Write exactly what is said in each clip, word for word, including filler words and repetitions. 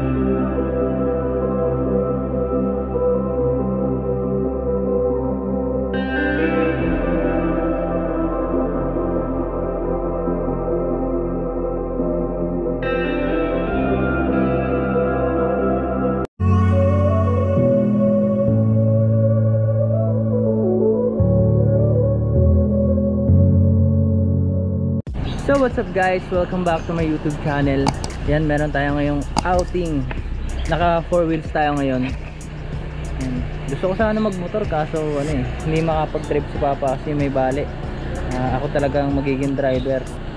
So what's up guys, welcome back to my YouTube channel. Yan, meron tayo ngayong outing. Naka four wheels tayo ngayon. Yan. Gusto ko sana magmotor kaso ano eh, hindi makapag trip si Papa kasi may bali. uh, Ako talagang magiging driver.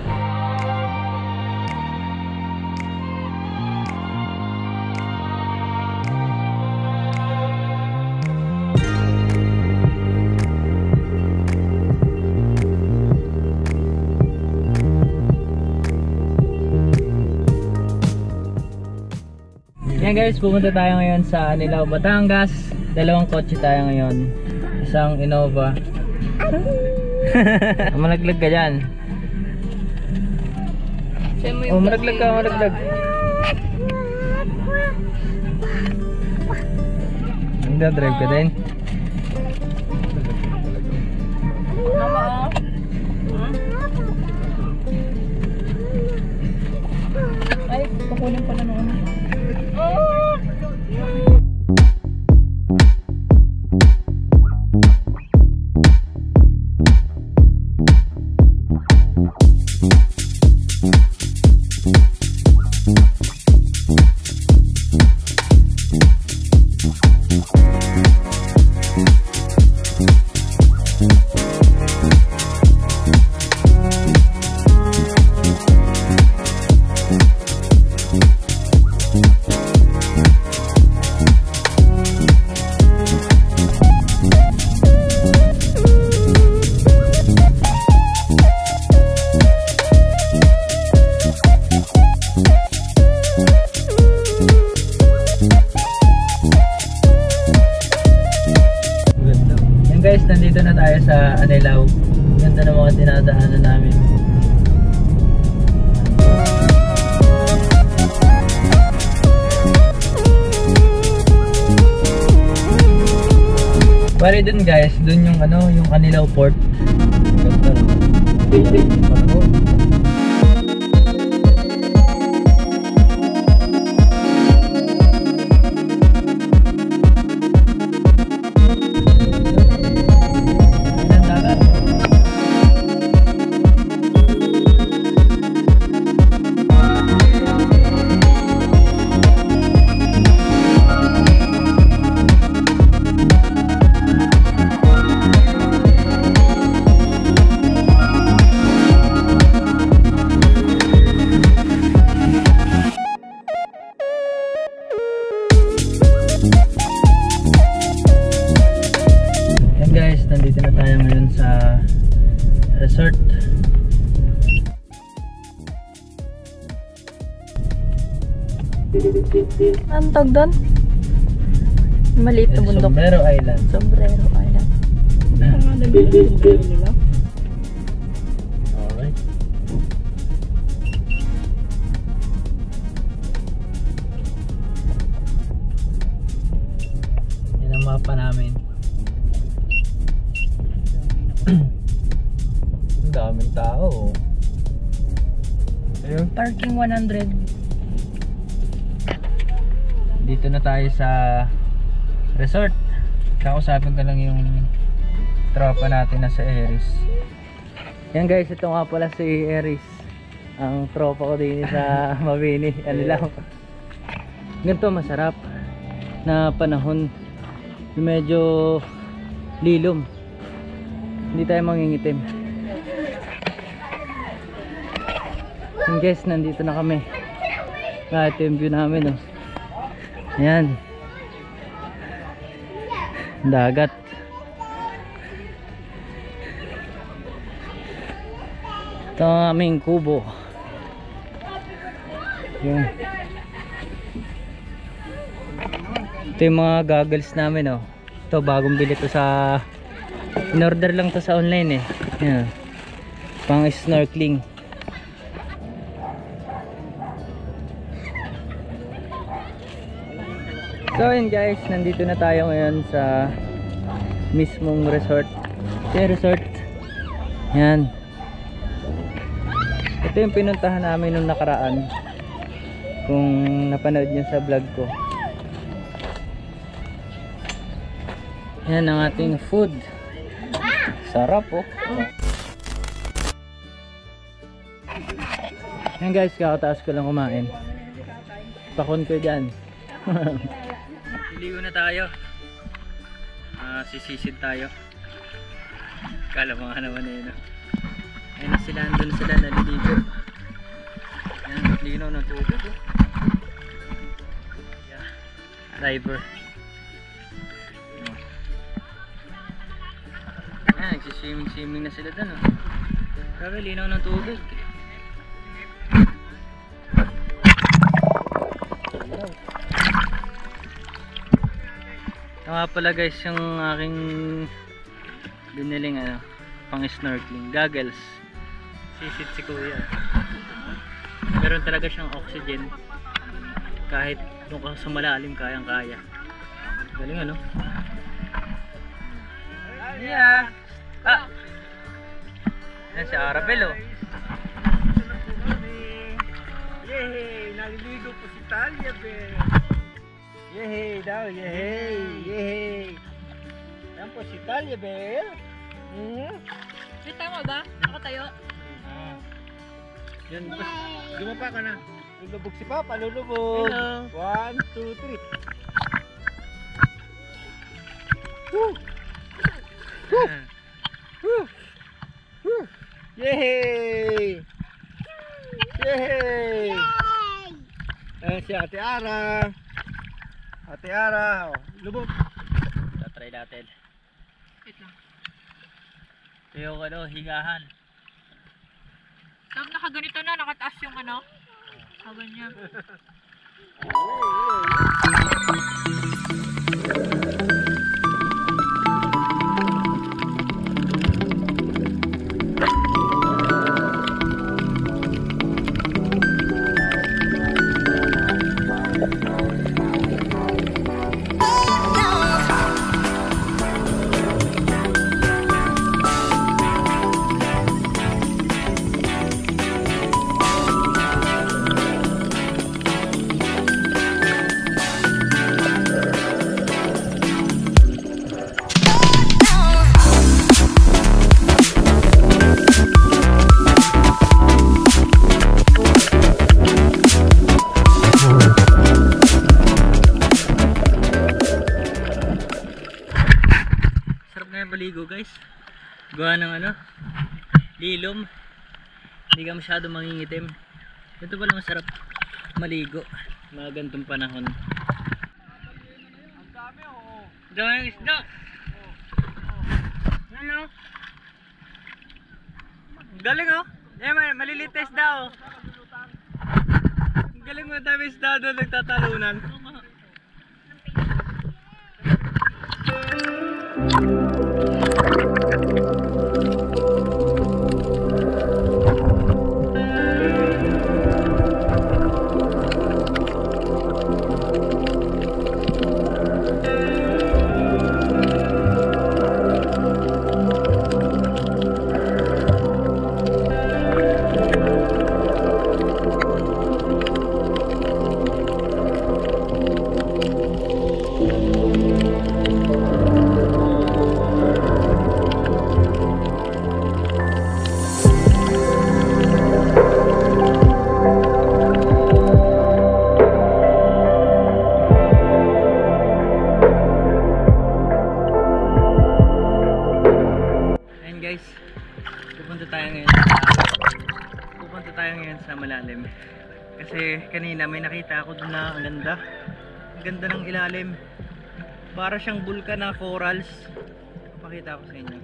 Yan guys, pumunta tayo ngayon sa Anilao, Batangas. Dalawang kotse tayo ngayon. Isang Innova. Malaglag ka dyan. Oh, malaglag ka, malaglag. Hindi, drive ka din. Mama, ay, kukunin pala noon. Guys, nandito na tayo sa Anilao. Ganda ng mga dinadaanan namin. Bali dun guys, dun yung ano, yung Anilao Port. Ganda. Guys, nandito na tayo ngayon sa resort. Anong tawag doon? Maliit na bundok. Sombrero Island. Sombrero Island. Pangalan nila, sombrero nila. Alright. Yan ang mapa namin. Ang daming tao. Ayun. Parking one hundred. Dito na tayo sa resort. Kakausapin ko lang yung tropa natin na sa Eris. Yan guys, ito nga pala si Eris. Ang tropa ko din sa Mabini. Ano lang. Ganito masarap na panahon. Medyo lilom. Hindi tayo mangingitim. And guys, nandito na kami. Ito yung view namin, oh. Ayan. Dagat. Ito ang aming kubo. Yung ito yung mga goggles namin, oh. Ito bagong bili to sa in-order lang to sa online, eh. Ayan. Pang snorkeling. So yun guys, nandito na tayo ngayon sa mismong resort. Sa resort. Yan. Ito yung pinuntahan namin nung nakaraan. Kung napanood nyo sa vlog ko. Yan ang ating food. Sarap oh. Yan guys, kakataas ko lang kumain. Pakon ko dyan. Liligo na tayo. Uh, sisisid tayo. Kala mo nga naman eh, no? Ayun na sila, andun sila naliligo. Yan, linaw ng tubig oh. Yeah. Diver. Yan, nagsiswimming-swimming na sila dun oh. Grabe, linaw ng tubig. Ito nga pala guys yung aking biniling ano, pang snorkeling goggles. Sisit si kuya. Meron talaga siyang oxygen. Kahit doon ka sa malalim kayang kaya. Galing ano? Yeah. Ah. Yan si Arabel oh. Yehey! Naliligo po si Talia, be! Yehey daw, yehey! Yehey! Yan po si Talia, be! Hmm? Wait, tama ba? Nakatayo? Ah. Yan, lumapa ka na. Lulubog si Papa, lulubog! Hello! One, two, three! Woo! Woo! Woo! Woo! Yehey! Yehey! Ayan si Ate Ara. Ate Ara, oh, lubog. Tatry natin. Wait lang. Ito yung ano, hingahan. Tapos nakaganito na, nakataas yung ano. Haban niya. Maligo guys, gawa ng ano, lilom, hindi ka masyado mangingitim. Ito pala masarap maligo mga gantong panahon. Ang dami, oo. Dami isda. Ano? Galing oh. Eh, maliliit na isda oh. Galing mo, dami isda doon nagtatalunan. Malalim kasi kanina may nakita ako doon na ang ganda ang ganda ng ilalim, para siyang bulkan na corals. Papakita ko sa inyo.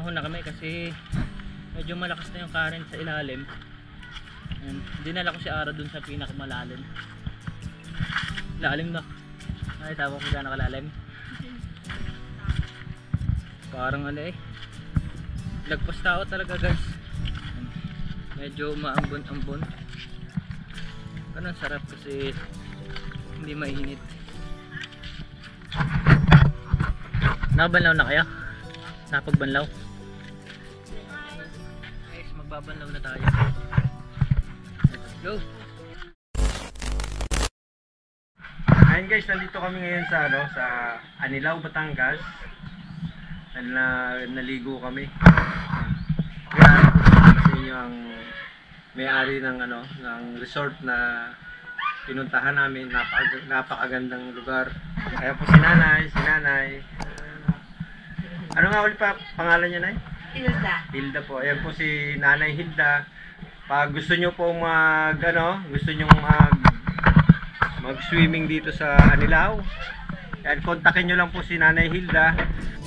umahon na kami kasi medyo malakas na yung current sa ilalim. And dinala ko si Ara dun sa pinakamalalim. Lalim na. Nakita ko kung gaano kalalim. Parang ano eh. Lagpas tao talaga guys. Medyo maambon-ambon. Pero ang sarap kasi hindi mainit. Nakabanlaw na kayo? Nakapagbanlaw? Guys, magbabanlaw na tayo. Let's go! Ayun guys, nandito kami ngayon sa ano, sa Anilao, Batangas. Na naligo kami. Yan, kasi inyo ang may-ari ng ano, ng resort na pinuntahan namin. Napaka, napakagandang lugar. Kaya po si Nanay, si Nanay. Ano nga ulit pa pangalan niya, Nay? Hilda. Hilda po. Ayan po si Nanay Hilda. Pag gusto nyo po mag ano, gusto nyo mag mag-swimming dito sa Anilao, yan, kontakin nyo lang po si Nanay Hilda.